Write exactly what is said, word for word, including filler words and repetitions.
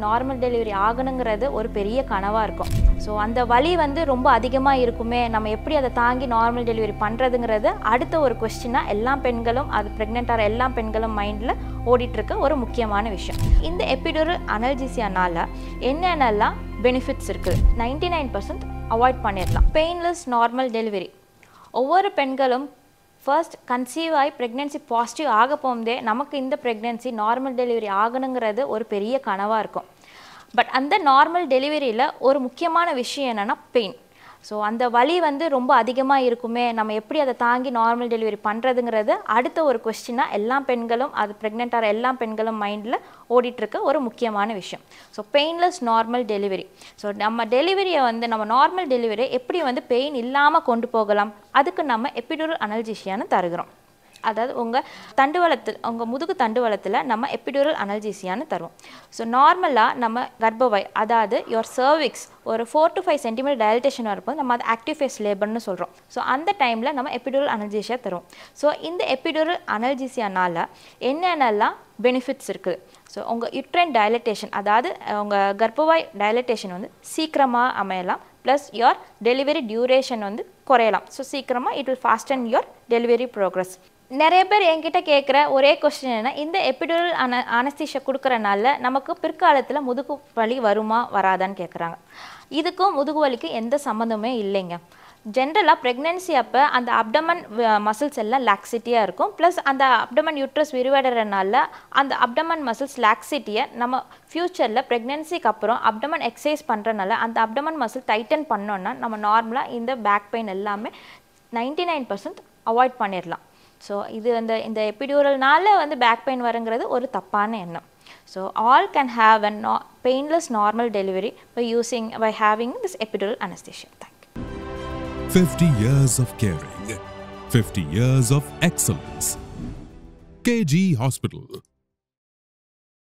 Normal delivery ஆகணுங்கிறது ஒரு பெரிய கனவாக இருக்கும். ஸோ அந்த வலி வந்து ரொம்ப அதிகமாக இருக்குமே, நம்ம எப்படி அதை தாங்கி நார்மல் டெலிவரி பண்ணுறதுங்கிறது அடுத்த ஒரு கொஸ்டினாக எல்லா பெண்களும், அது ப்ரெக்னென்ட்டாக எல்லா பெண்களும் மைண்டில் ஓடிட்டுருக்க ஒரு முக்கியமான விஷயம். இந்த எபிடூரல் அனல்ஜீசியானால் என்னென்னலாம் பெனிஃபிட்ஸ் இருக்குது? நைன்டி நைன் பர்சன்ட் அவாய்ட் பண்ணிடலாம். Painless normal delivery. ஒவ்வொரு பெண்களும் ஃபர்ஸ்ட் கன்சீவ் ஆகி ப்ரெக்னென்சி பாசிட்டிவ் ஆக போகும்போதே நமக்கு இந்த ப்ரெக்னென்சி நார்மல் டெலிவரி ஆகணுங்கிறது ஒரு பெரிய கனவாக இருக்கும். பட் அந்த நார்மல் டெலிவரியில் ஒரு முக்கியமான விஷயம் என்னென்னா பெயின். ஸோ அந்த வலி வந்து ரொம்ப அதிகமாக இருக்குமே, நம்ம எப்படி அதை தாங்கி நார்மல் டெலிவரி பண்ணுறதுங்கிறது அடுத்த ஒரு கொஸ்டினாக எல்லா பெண்களும், அது ப்ரெக்னென்ட்டாக எல்லா பெண்களும் மைண்டில் ஓடிட்டுருக்க ஒரு முக்கியமான விஷயம். So painless normal delivery. So நம்ம டெலிவரியை வந்து நம்ம நார்மல் டெலிவரியை எப்படி வந்து பெயின் இல்லாமல் கொண்டு போகலாம், அதுக்கு நம்ம எபிடூரல் அனல்ஜீசியான்னு தருகிறோம். அதாவது உங்கள் தண்டுவளத்தில், உங்கள் முதுகு தண்டுவளத்தில் நம்ம எபிடூரல் அனல்ஜீசியான்னு தருவோம். ஸோ நார்மலாக நம்ம கர்ப்பவாய், அதாவது யோர் சர்விக்ஸ் ஒரு four to five centimetre dilatation வரும்போது நம்ம அது ஆக்டிவ் ஃபேஸ் லேபர்னு சொல்கிறோம். ஸோ அந்த டைமில் நம்ம எபிடூரல் அனல்ஜீசியா தருவோம். ஸோ இந்த எபிடூரல் அனல்ஜீசியானால் என்னென்னலாம் பெனிஃபிட்ஸ் இருக்குது? ஸோ உங்கள் யுட்ரைன் டயலட்டேஷன், அதாவது உங்கள் கர்ப்பவாய் டயலட்டேஷன் வந்து சீக்கிரமாக அமையலாம். ப்ளஸ் யோர் டெலிவரி டியூரேஷன் வந்து குறையலாம். ஸோ சீக்கிரமாக it will fasten your delivery progress. நிறைய பேர் என்கிட்ட கேட்குற ஒரே கொஸ்டின் என்ன, இந்த எபிடூரல் அன அனஸ்தீஷியா கொடுக்குறனால நமக்கு பிற்காலத்தில் முதுகு வலி வருமா வராதான்னு கேட்குறாங்க. இதுக்கும் முதுகு வலிக்கும் எந்த சம்மந்தமே இல்லைங்க. ஜென்ரலாக ப்ரெக்னென்சி அப்போ அந்த அப்டமன் மசில்ஸ் எல்லாம் லாக்ஸிட்டியாக இருக்கும். ப்ளஸ் அந்த அப்டமன் யூட்ரஸ் விரிவடைறனால அந்த அப்டமன் மசில்ஸ் லாக்ஸிட்டியை நம்ம ஃப்யூச்சரில் ப்ரெக்னென்சிக்கு அப்புறம் அப்டமன் எக்ஸசைஸ் பண்ணுறனால அந்த அப்டமன் மசில் டைட்டன் பண்ணோன்னா நம்ம நார்மலாக இந்த பேக் பெயின் எல்லாமே நைன்டி நைன் பர்சன்ட் அவாய்ட் பண்ணிடலாம். ஸோ இது அந்த இந்த எபிடூரல்னால வந்து பேக் பெயின் வருங்கிறது ஒரு தப்பான எண்ணம். So all can have a நா painless normal delivery by using by having this epidural anaesthesia. Thank you. fifty years of caring, fifty years of excellence. K G Hospital.